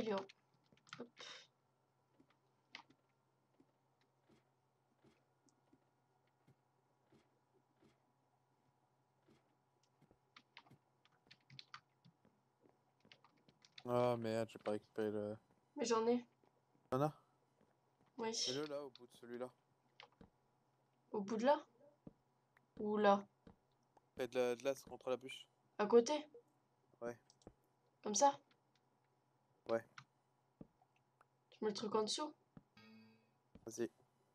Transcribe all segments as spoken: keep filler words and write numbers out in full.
Allez, hop. Hop. Ah merde, j'ai pas récupéré le... Mais j'en ai. T'en as? Oui. Mets-le là, au bout de celui-là. Au bout de là? Ou là? Fais de la de l'as contre la bûche. À côté? Ouais. Comme ça? Ouais. Tu mets le truc en dessous? Vas-y.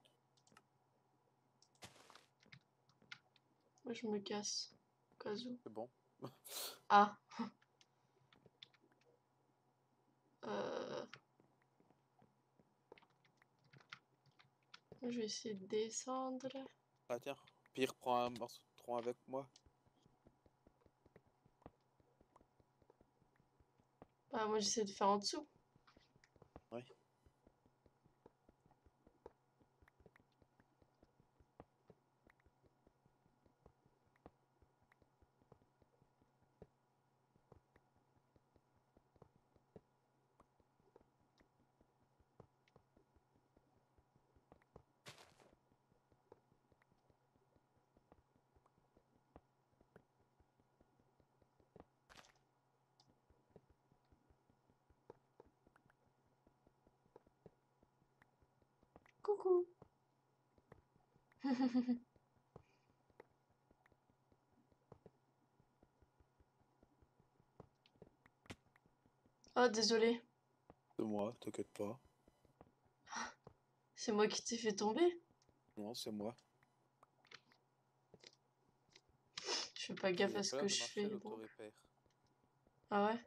Moi, je me casse. Au cas où. C'est bon. Ah. euh... Je vais essayer de descendre. Ah tiens. Pire, prends un morceau de tronc avec moi. Ah, moi, j'essaie de faire en dessous. Ouais. Coucou. Ah, désolé. C'est moi, t'inquiète pas. C'est moi qui t'ai fait tomber. Non, c'est moi. Je fais pas gaffe Il à a ce pas que l'air de je marcher fais. Bon. l'autorépère. Ah ouais?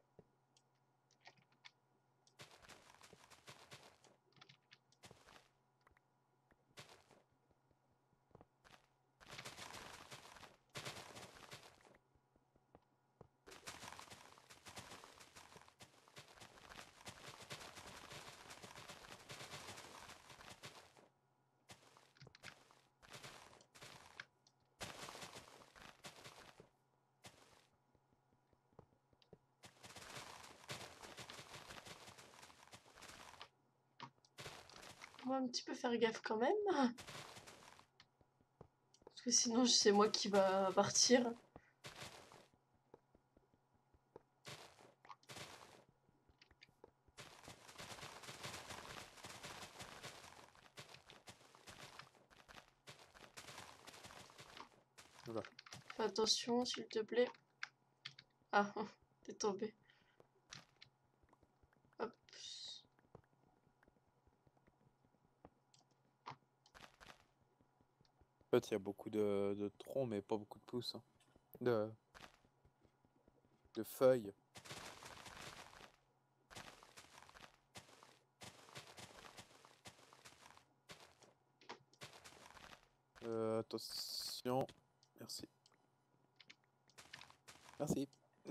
On va un petit peu faire gaffe quand même. Parce que sinon, c'est moi qui va partir. Oula. Fais attention, s'il te plaît. Ah, t'es tombé. Hop. En fait, il y a beaucoup de, de troncs, mais pas beaucoup de pousses. Hein. De... de feuilles. Euh, attention. Merci. Merci.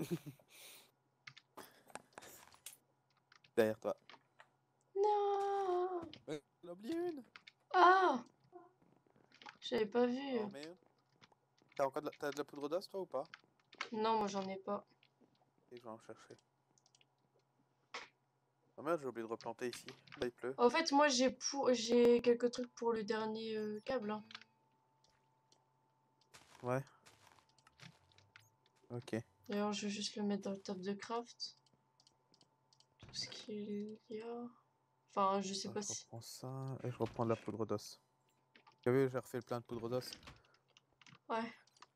Derrière toi. Non. Euh, j'en ai oublié une. Ah, j'avais pas vu. Oh merde. T'as encore de la... T'as de la poudre d'os, toi, ou pas? Non, moi j'en ai pas. Et je vais en chercher. Oh merde, j'ai oublié de replanter ici. Là, il pleut. En fait, moi j'ai pour... j'ai quelques trucs pour le dernier euh, câble. Hein. Ouais. Ok. D'ailleurs, je vais juste le mettre dans le table de craft. Tout ce qu'il y a. Enfin, je sais Ah, pas je si. reprends ça et je reprends de la poudre d'os. T'as vu, j'ai refait le plein de poudre d'os. Ouais.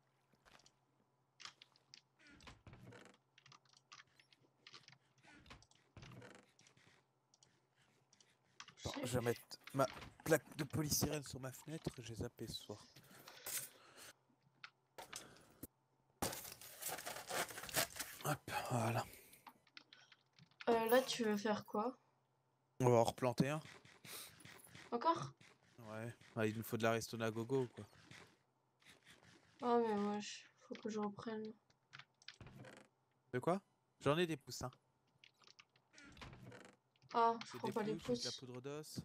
Bon, J'ai- je vais mettre ma plaque de polysirène sur ma fenêtre. J'ai zappé ce soir. Hop, voilà. Euh, là, tu veux faire quoi? On va en replanter un. Encore? Ouais. Ah, il nous faut de la restone à gogo, quoi. Ah, mais moi, je... faut que je reprenne. De quoi? J'en ai des poussins. Ah, je J'ai prends des pas les pousses, j'ai de la pousses. poudre d'os.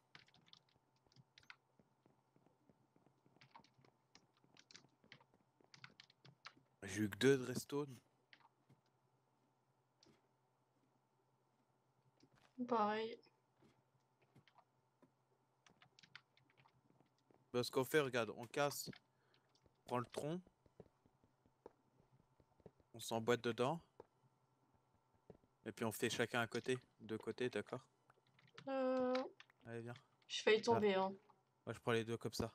J'ai eu que deux de restone. Pareil. Bah, ce qu'on fait, regarde, on casse, on prend le tronc, on s'emboîte dedans, et puis on fait chacun à côté, deux côtés, d'accord? Euh... Allez, viens. J'ai failli Là. tomber, hein. Moi, je prends les deux comme ça.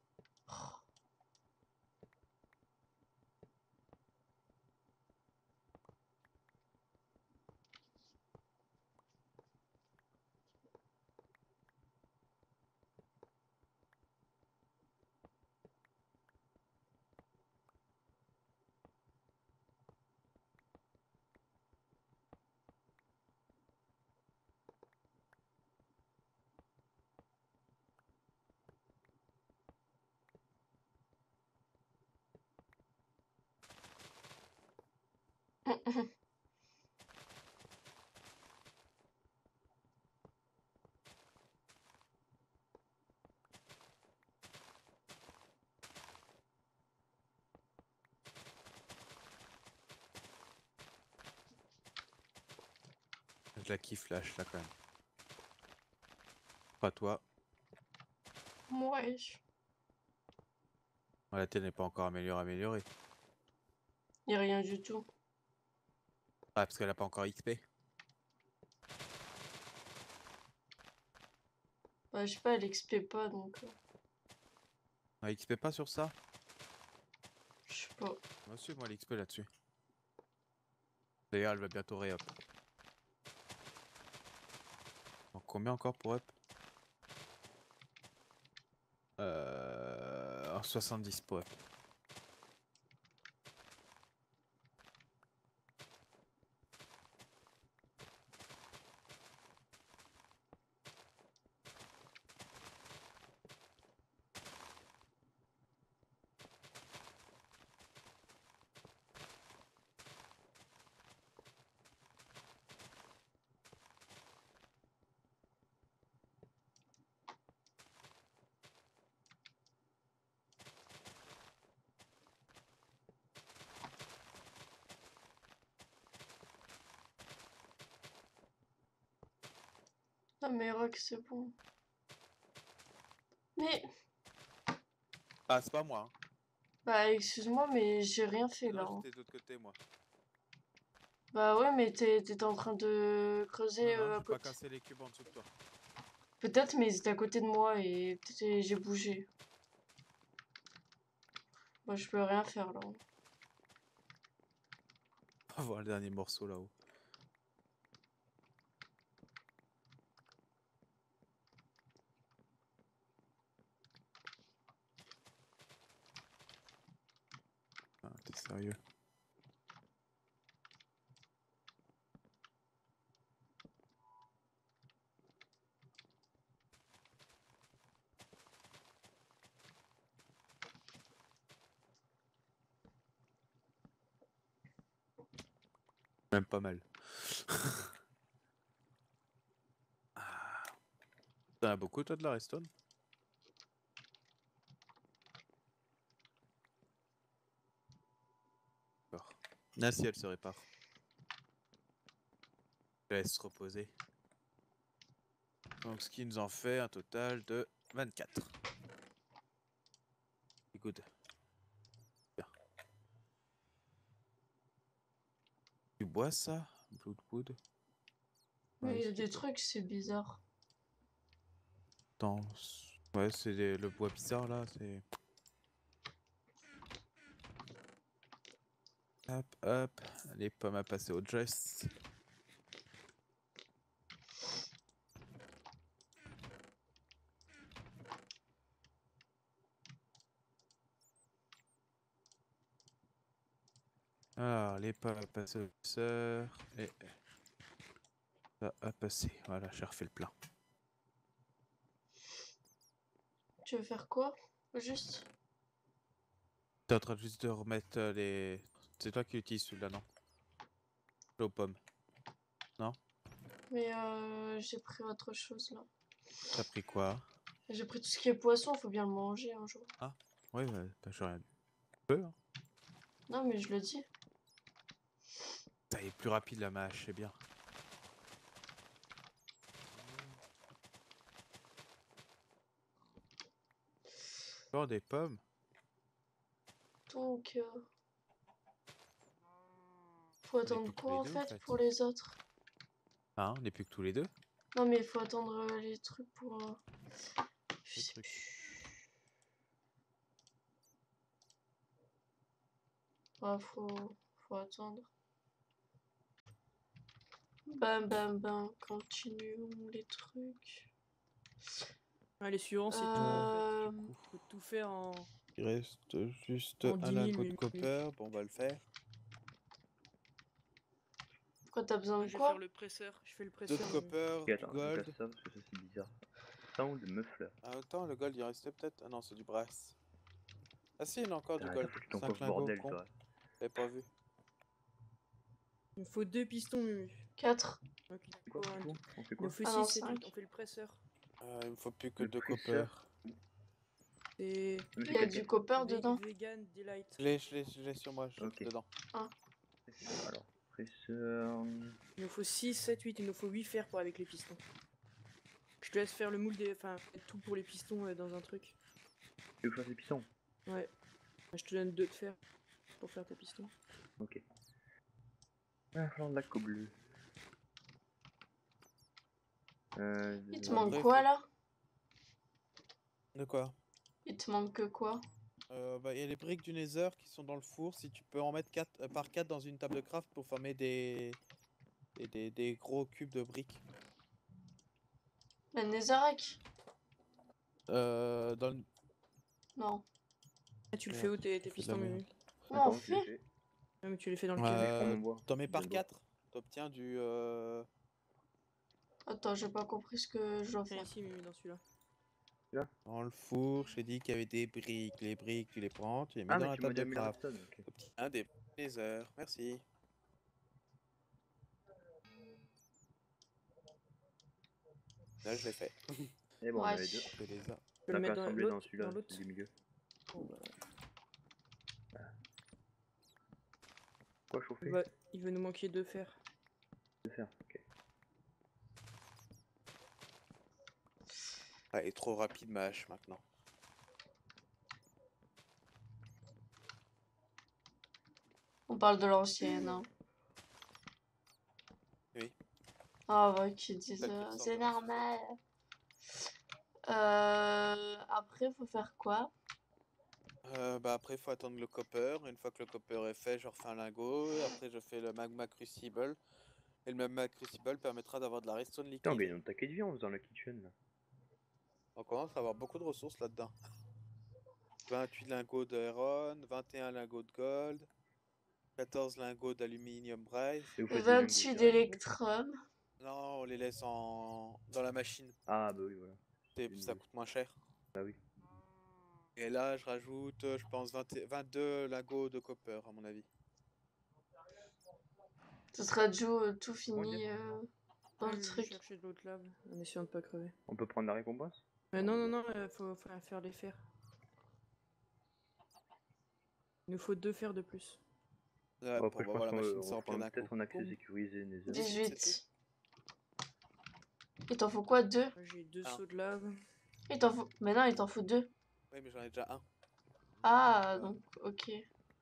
Je la kiffe, lâche là quand même. Pas toi. Ouais. La télé n'est pas encore améliorée, améliorée. Y a rien du tout. Ah, parce qu'elle a pas encore X P. Bah, je sais pas, elle X P pas donc. euh, Ah, X P pas sur ça? Je sais pas. Moi aussi, moi l'X P là-dessus. D'ailleurs, elle va bientôt ré-up. Donc, combien encore pour up? Euh... soixante-dix pour up. Ah, mais Rock, c'est bon. Mais. Ah, c'est pas moi. Hein. Bah, excuse-moi, mais j'ai rien fait là. Non, hein. j'étais de l'autre côté, moi. Bah, ouais, mais t'es- t'étais en train de creuser Non, non, euh, à j'ai pas côté. cassé les cubes en dessous de toi. Peut-être, mais ils étaient à côté de moi et peut-être j'ai bougé. Moi, je peux rien faire là. On va voir le dernier morceau là-haut. Ah, t'es sérieux? Même pas mal. Ah. T'en as beaucoup toi de la redstone? D'accord. Ah si, elle se répare. Je laisse se reposer. Donc ce qui nous en fait un total de vingt-quatre. Good. Bien. Tu bois ça? Bloodwood? Mais Ouais, il y a c'est des du bois. trucs, c'est bizarre. Attends. Ouais, c'est les- le bois bizarre là, c'est... Hop, hop. Les pommes à passer au dress. Alors, les pommes à passer au sœur. Et ça à passer. Voilà, j'ai refait le plein. Tu veux faire quoi? Juste? T'es en train de juste de remettre euh, les... C'est toi qui utilises celui-là, non? Aux pommes. Non? Mais euh, j'ai pris autre chose là. T'as pris quoi? J'ai pris tout ce qui est poisson, faut bien le manger un jour. Ah, ouais, ouais, bah, j'ai rien dit. Peu, hein. Non, mais je le dis. Ça est plus rapide la mâche, c'est bien. Oh, des pommes. Donc, euh, faut On est attendre plus que tous quoi les en deux, en fait fait. pour les autres? Hein, on n'est plus que tous les deux. Non, mais il faut attendre euh, les trucs pour. euh, Je Les sais trucs. plus. Ouais, faut, faut attendre. Bam, bam, bam, continuons les trucs. Ah, les suivants, c'est tout. Euh... Du coup, Faut tout faire en. il reste juste En un dix mille lingot de minutes. copper. Bon, on va le faire. Pourquoi t'as besoin Moi, de je vais quoi? faire le presseur. Je fais le Deux presseur. de mais- copper, Ok, du attends, je gold. casse ça parce que ça c'est bizarre. Sound muffler. En même temps, le gold, il restait peut-être. Ah non, c'est du brass. Ah si, il y en a encore du T'as gold. foutu ton cinq coffre lingots, bordel, con. toi. J'avais pas vu. Il me faut deux pistons, Mumu. quatre. Donc, il C'est quoi, faut un- du coup On fait il quoi nous faut Ah non, six, sept, cinq. huit. On fait le presseur. Euh, il me faut plus que Le deux presseur. copper. C'est. Mais Il c'est y a quel du type copper Ve- dedans. Vegan Delight. Je l'ai, je l'ai, je l'ai sur moi, je Ok. dedans. Alors, presseur. Il nous faut six, sept, huit. Il nous faut huit fers pour avec les pistons. Je te laisse faire le moule des. Enfin, tout pour les pistons euh, dans un truc. Tu veux faire des pistons Ouais. Je te donne deux de fer pour faire tes pistons. Ok. Ah, flanc de la co bleue. Euh, Il te Après, manque faut- quoi là? De quoi? Il te manque que quoi? Euh, bah, il y a les briques du Nether qui sont dans le four. Si tu peux en mettre quatre par quatre dans une table de craft pour former des, des, des, des gros cubes de briques. La Netherrack? Euh, dans le... Non. Ah, tu le Merde, fais où tes, j'ai tes fait de la pistons, merde. Mumu? Comment on Attends, je l'ai fait? fait. Ah, mais tu les fais dans le Mais camion. je prends Euh, mon bois. T'en mets par Deux bois. quatre. T'obtiens du... Euh... Attends, j'ai pas compris ce que je dois Tiens faire. ici, Mumu, dans celui-là. Dans le four, je t'ai dit qu'il y avait des briques. Les briques, tu les prends, tu les mets Ah, dans mais la tu m'as table de mis le craft. redstone. Ok. T'obtiens des Nether. Merci. Là, je l'ai fait. Et bon, on Ouais. avait deux. On fait les a- Tu peux On le a fait mettre dans assembler dans l'autre. celui-là, Dans l'autre. celui du milieu. Bon, bah, Quoi chauffer il, va... il va nous manquer deux fers. De faire, ok. Ah, elle est trop rapide ma hache maintenant. On parle de l'ancienne. Hein. Oui. Ah ouais, qui disent Quelle euh, sorte c'est de normal. Euh, après, faut faire quoi? Euh, bah après, il faut attendre le copper. Une fois que le copper est fait, je refais un lingot. Après, je fais le magma crucible. Et le magma crucible permettra d'avoir de la redstone Putain, on liquide. gagne un taquet de vie en faisant la kitchen là. On commence à avoir beaucoup de ressources là-dedans. vingt-huit lingots d'iron, vingt et un lingots de gold, quatorze lingots d'aluminium brass. Et vous faites des lingots vingt-huit direct, vous d'électrum. Non, on les laisse en... dans la machine. Ah, bah oui, voilà. C'est- Une Ça idée. coûte moins cher. Bah oui. Et là, je rajoute, euh, je pense, vingt et- vingt-deux lingots de copper, à mon avis. Ce sera déjà euh, tout Comment fini dire euh, dans Ah, le je vais truc. chercher de l'autre lave en essayant de pas crever. On peut prendre la récompense Mais non, non, non, euh, faut, faut faire les fers. Il nous faut deux fers de plus. Ouais, Bon, pour Après, je avoir pense la machine qu'on sans on remplir fera d'un peut-être coup. un accès Boum. sécurisé Nether. dix-huit. Il t'en faut quoi? Deux? Moi, j'ai deux Ah. seaux de lave. Il t'en faut... Mais non, il t'en faut deux. Oui, mais j'en ai déjà un. Ah, donc, ok.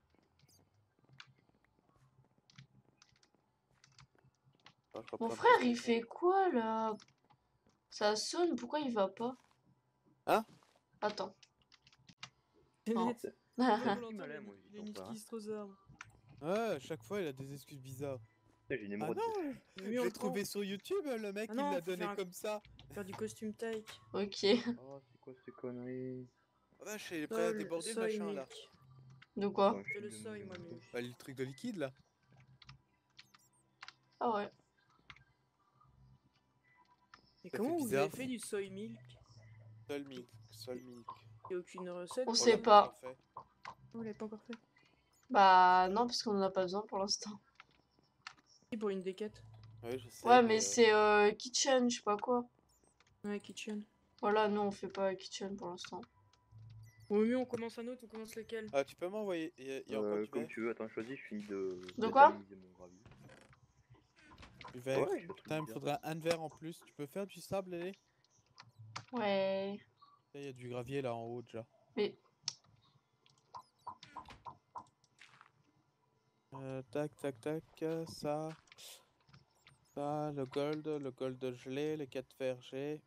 Attends, je Mon reprends frère, plus il de- fait quoi, là? Ça sonne, pourquoi il va pas? Hein? Attends. C'est Non. net. Ah, Faut qui l'entendre, malin, il- moi, il dis a donc une pas. esquisse aux arbres. Ouais, à chaque fois, il a des excuses bizarres. Putain, J'ai une Ah émeraude. non, Mais je on l'ai le prend. trouvé sur YouTube, le mec, Ah il non, l'a faut donné faire un- comme ça. Faire du costume tyke. Ok. Oh, c'est quoi ces conneries Ah vache, il est prêt à Sol, déborder le soy machin, là. milk. De quoi? Attends, je C'est suis le de soy, mon- moi, Mumu. Bah, le truc de liquide, là. Ah ouais. Et Ça comment fait vous bizarre. avez fait du soy milk? Seul milk, seul milk. Il n'y a aucune recette. On On sait l'a pas. encore fait. Vous l'avez pas encore fait. Bah non, parce qu'on en a pas besoin pour l'instant. Si, pour une des quêtes. Ouais, je sais. Ouais, mais euh, c'est euh, kitchen, je sais pas quoi. Ouais, kitchen. Voilà, nous on fait pas kitchen pour l'instant. Au mieux, on commence un autre, on commence lequel? Ah, tu peux m'envoyer. Il y a, il y a encore Euh, du comme verre. tu veux, attends, choisis, je finis de. De quoi d'analyser mon gravier. Du verre. Ouais, j'ai le truc Putain, il me bizarre. faudra un verre en plus. Tu peux faire du sable, Lélé? Ouais. Il y a du gravier là en haut déjà. Mais Euh, tac, tac, tac, euh, ça. Ça, le gold, le gold gelé, les quatre vergers.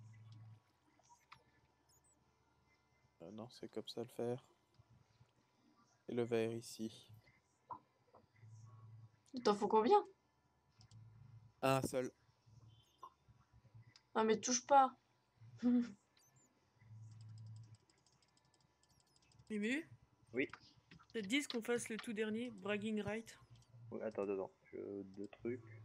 Euh, non, c'est comme ça le faire. Et le vert ici. il t'en faut combien? Un seul. Ah mais touche pas. Mimu, Oui. ça te dit qu'on fasse le tout dernier, bragging right? Oui, attends, attends, attends. Je... Deux trucs.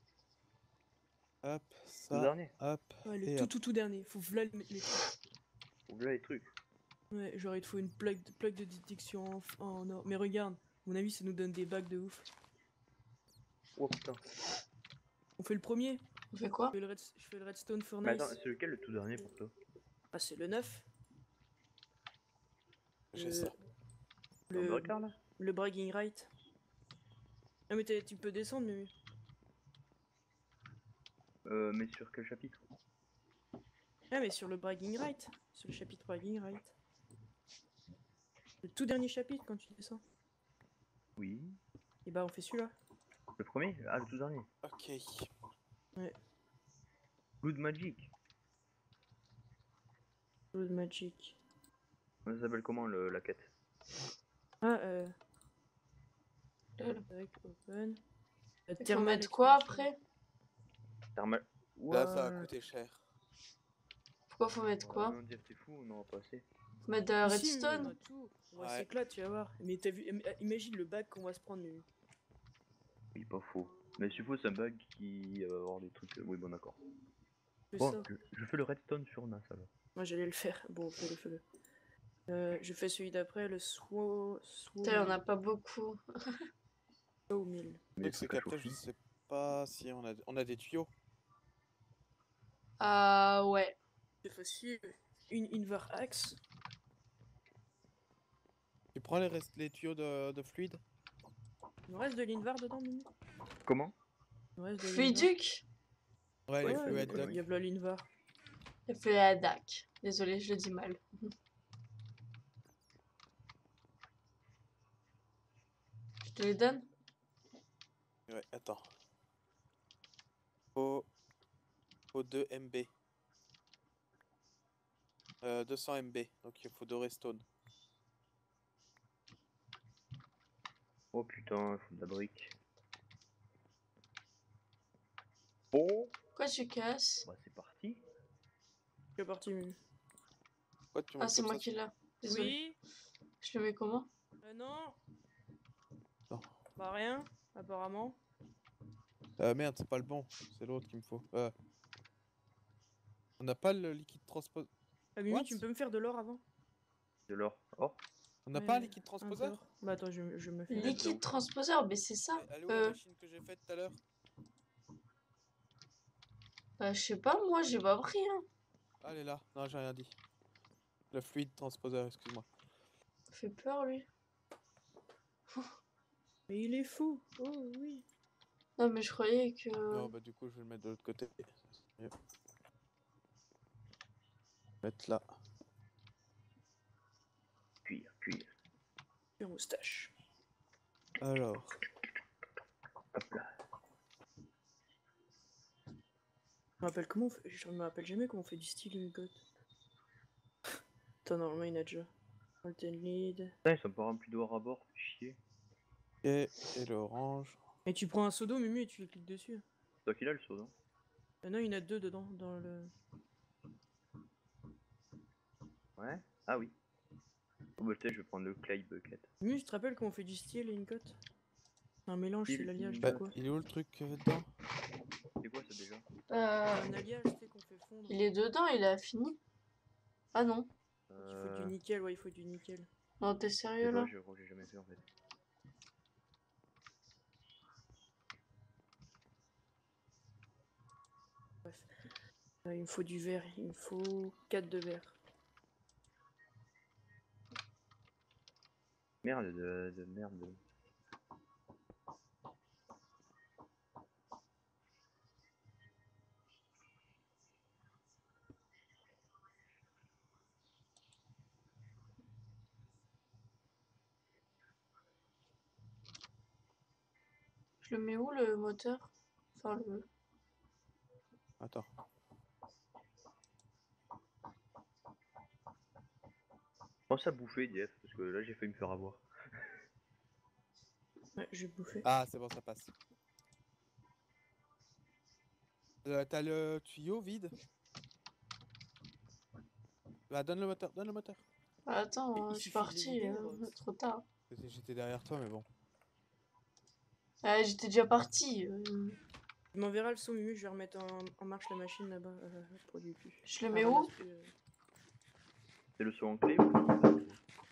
Hop, Tout ça, dernier. hop, Ouais, le et tout hop. tout tout dernier. Faut v'là le- les trucs. Ouvre là les trucs. Ouais, genre il te faut une plaque de, plaque de détection en, f- en or. Mais regarde, à mon avis ça nous donne des bacs de ouf. Oh putain. On fait le premier. On fait quoi? Je fais le, red- je fais le redstone Mais furnace. attends, c'est lequel le tout dernier pour toi? Ah c'est le neuf. J'ai Le- ça. Le Le, braquard là? le bragging right. Ah mais t'es- tu peux descendre Mimu. Euh, mais sur quel chapitre? Ah mais sur le bragging right. Sur le chapitre bragging right. Le tout dernier chapitre quand tu descends. Oui. Et bah on fait celui-là. Le premier? Ah, le tout dernier. Ok. Good Magic. Blood Magic. Ça s'appelle comment le, la quête? Ah euh. Euh, Tac, open. Euh, Il faut thermal mettre quoi expansion. après? Thermal. Là, ça a What? coûté cher. Pourquoi faut mettre quoi? On dirait que t'es fou, on en a pas assez. Faut mettre de la Mais si, mais on redstone? a tout. On va Ouais. s'éclater, tu vas voir. Mais t'as vu, im- imagine le bac qu'on va se prendre, Mimu. Oui, pas faux. Mais s'il faut, c'est un bug qui va avoir des trucs. Oui, bon, d'accord. Fais Bon, ça. je, je fais le redstone sur Nas alors. Moi j'allais le faire. Bon, fais-le, fais-le. Euh, je fais celui d'après, le Swo... Swo... Putain, on a pas beaucoup. Sawmill. Mais Donc c'est trucs à qu'après, je chauffer. sais pas si on a, on a des tuyaux. Ah ouais. C'est facile. Une Invar Axe. Tu prends les, restes, les tuyaux de, de fluide? Il nous reste de l'Invar dedans, Mimu? Comment? Il nous reste de l'Invar. Fluiduc? Ouais, Ouais, les ouais, fluides il y a- doc. il y a plein l'Invar. Il fait la D A C. Désolé, je le dis mal. Je te les donne? Ouais, attends. Faut, faut deux M B. Euh, deux cents M B. Donc il faut deux redstone. Oh putain, il faut de la brique. Bon, Pourquoi tu casses? bah c'est parti. C'est parti, Mimu. Pourquoi tu Ah, montes c'est comme moi ça qui sur- l'ai. Désolé. Oui. Je le mets comment? Euh, non. Non. Bah rien, apparemment. Euh, merde, c'est pas le bon. C'est l'autre qu'il me faut. Euh, On n'a pas le liquide transpose. Ah, Mimu, What? tu peux me faire de l'or avant? De l'or. Oh, On n'a Ouais, pas un liquide un transposeur? d'or. Bah attends, je, je me fais. Liquide Liquide transposeur, mais c'est ça. Elle est où la Euh, machine que j'ai faite tout à l'heure? bah, je sais pas, moi, j'ai pas pris, hein. Ah, elle est là. Non, j'ai rien dit. Le fluide transposeur, excuse-moi. Ça fait peur, lui. Mais il est fou. Oh oui. Non, mais je croyais que... Non, bah du coup, je vais le mettre de l'autre côté. C'est mieux. Mettre là. cuir, cuir. Une moustache. Alors. Hop là. Je me rappelle comment on fait... Je me rappelle jamais comment on fait du stealing god. Attends, normalement il y en a déjà. Molten lead. Putain, ils sont pas remplis d'or à bord, fais chier. Et, et l'orange. Et tu prends un seau d'eau, Mimu, et tu cliques dessus. C'est toi qui l'as le saut, non? Ah non, il y en a deux dedans, dans le... Ouais? Ah oui. Oh bah peut-être je vais prendre le clay bucket. Mimu, tu te rappelles comment on fait du steel et une cote? C'est un mélange, c'est Steel, l'alliage de Bah, quoi? il est où le truc euh, dedans? C'est quoi ça déjà? C'est Euh, un alliage, tu sais, qu'on fait fondre. il est dedans, il a fini. Ah non. Il faut Euh... du nickel, ouais, il faut du nickel. Non, t'es je sais sérieux, pas, là? je crois que j'ai jamais fait en fait. Bref. Euh, il me faut du verre, il me faut quatre de verre. Merde de, de merde. Je le mets où le moteur? Enfin le. Attends. Pense à bouffer, Jeff, parce que là j'ai failli me faire avoir. Ouais, j'ai bouffé. Ah, c'est bon, ça passe. Euh, T'as le tuyau vide? Bah, donne le moteur, donne le moteur. Ah, attends, Il je suis suffit de les partie, vider, euh, Rox. trop tard. J'étais derrière toi, mais bon. Ah, j'étais déjà partie. euh, Tu m'enverras le son, Mumu, je vais remettre en, en marche la machine là-bas. Euh, produit plus. Je le Ah, mets où? ramasse plus, euh. C'est le saut en clé ou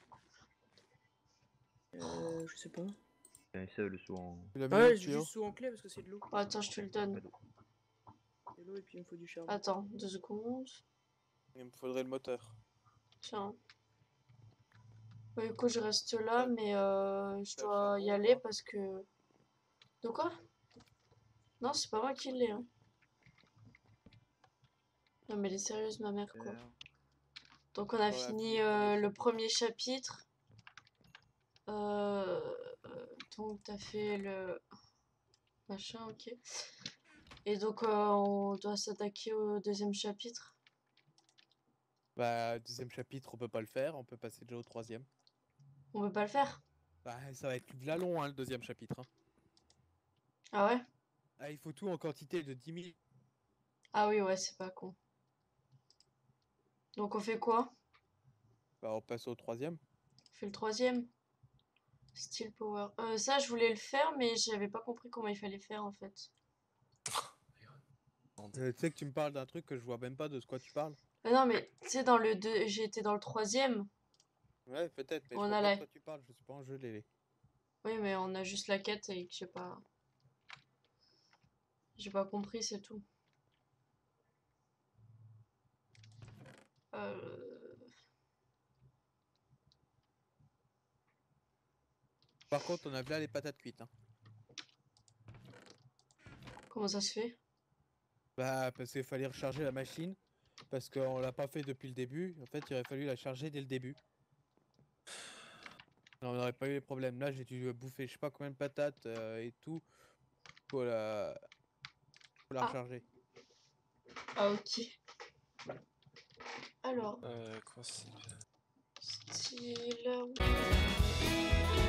Euh, je sais pas. c'est ça, le saut en. Tu l'as mis Ah où, ouais, le j'ai tuyau? juste sous en clé parce que c'est de l'eau. Oh, attends, je te le donne. C'est de l'eau et puis il me faut du charbon. Attends, deux secondes. Il me faudrait le moteur. Tiens. Ouais, du coup, je reste là, Ouais. mais euh, je T'as le dois charbon y ou aller pas? parce que. De quoi? Non, c'est pas moi qui l'ai. Hein. Non, mais elle est sérieuse, ma mère, quoi. Donc, on a Ouais, fini fini le euh, premier le premier chapitre. Euh, euh, donc, t'as fait le. Machin, ok. Et donc, euh, on doit s'attaquer au deuxième chapitre. Bah, deuxième chapitre, on peut pas le faire, on peut passer déjà au troisième. On peut pas le faire? Bah, ça va être de la long, hein, le deuxième chapitre. Hein. Ah ouais? Ah, il faut tout en quantité de dix mille. Ah oui, ouais, c'est pas con. Donc, on fait quoi? Bah, on passe au troisième. On fait le troisième? Steel Power. Euh, ça, je voulais le faire, mais j'avais pas compris comment il fallait faire en fait. Euh, tu sais que tu me parles d'un truc que je vois même pas de ce quoi tu parles. Ah non, mais tu sais, dans le deux, j'ai été dans le troisième. Ouais, peut-être, mais je On vois a pas la. de quoi tu parles, je suis pas en jeu, Lélé. Oui, mais on a juste la quête et que j'ai pas. J'ai pas compris, c'est tout. Euh... Par contre, on a là les patates cuites. Hein. Comment ça se fait? Bah, parce qu'il fallait recharger la machine. Parce qu'on l'a pas fait depuis le début. En fait, il aurait fallu la charger dès le début. On n'aurait pas eu les problèmes. Là, j'ai dû bouffer je sais pas combien de patates euh, et tout pour la, pour la Ah. recharger. Ah, ok. Alors. Euh, quoi c'est Style.